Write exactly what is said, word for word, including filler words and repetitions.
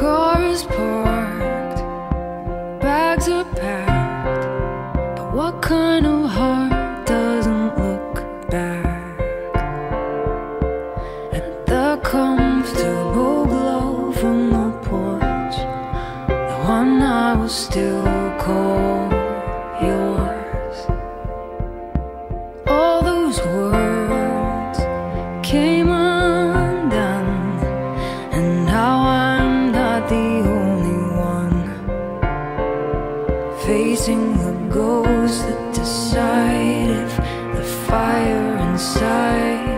car is parked, bags are packed, but what kind of heart doesn't look back at the comfortable glow from the porch, the one I will still call yours. All those words came undone, and now I'm not the only one facing the ghosts that decide if the fire inside